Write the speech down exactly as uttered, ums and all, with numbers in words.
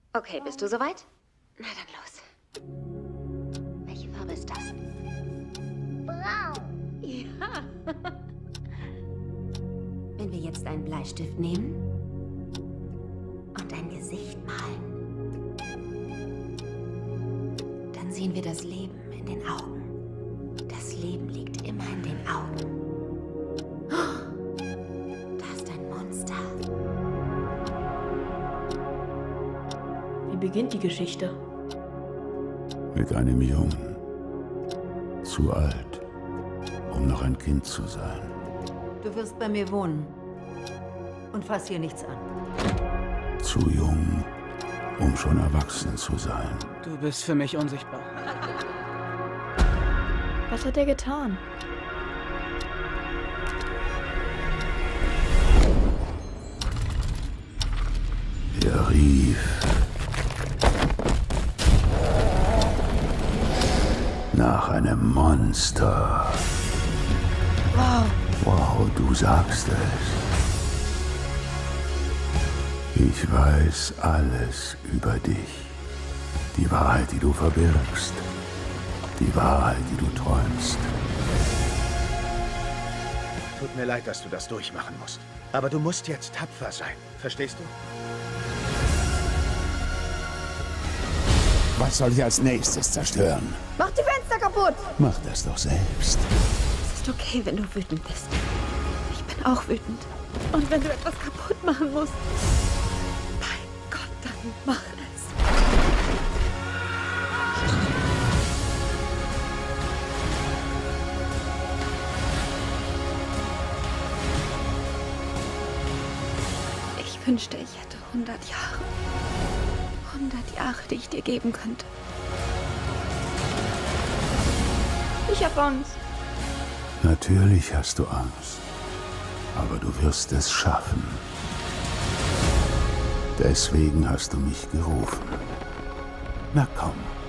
Okay, bist du soweit? Na dann los. Welche Farbe ist das? Braun. Ja. Wenn wir jetzt einen Bleistift nehmen und ein Gesicht malen, dann sehen wir das Leben in den Augen. Das Leben liegt immer in den Augen. Da ist ein Monster. Wie beginnt die Geschichte? Mit einem Jungen. Zu alt, um noch ein Kind zu sein. Du wirst bei mir wohnen. Und fass hier nichts an. Zu jung, um schon erwachsen zu sein. Du bist für mich unsichtbar. Was hat er getan? Er rief nach einem Monster. Wow. Wow, du sagst es. Ich weiß alles über dich. Die Wahrheit, die du verbirgst. Die Wahrheit, die du träumst. Tut mir leid, dass du das durchmachen musst. Aber du musst jetzt tapfer sein. Verstehst du? Was soll ich als nächstes zerstören? Mach die Fenster kaputt! Mach das doch selbst. Es ist okay, wenn du wütend bist. Ich bin auch wütend. Und wenn du etwas kaputt machen musst, mein Gott, dann mach es. Ich wünschte, ich hätte hundert Jahre. hundert Jahre, die ich dir geben könnte. Ich hab Angst. Natürlich hast du Angst. Aber du wirst es schaffen. Deswegen hast du mich gerufen. Na komm.